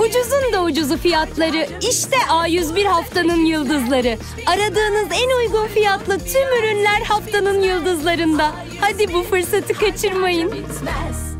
Ucuzun da ucuzu fiyatları. İşte A101 haftanın yıldızları. Aradığınız en uygun fiyatlı tüm ürünler haftanın yıldızlarında. Hadi bu fırsatı kaçırmayın.